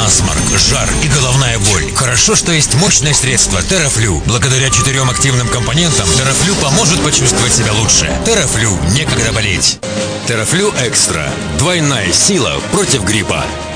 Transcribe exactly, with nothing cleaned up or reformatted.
насморк, жар и головная боль. Хорошо, что есть мощное средство Терафлю. Благодаря четырем активным компонентам Терафлю поможет почувствовать себя лучше. Терафлю, некогда болеть. Терафлю Экстра. Двойная сила против гриппа.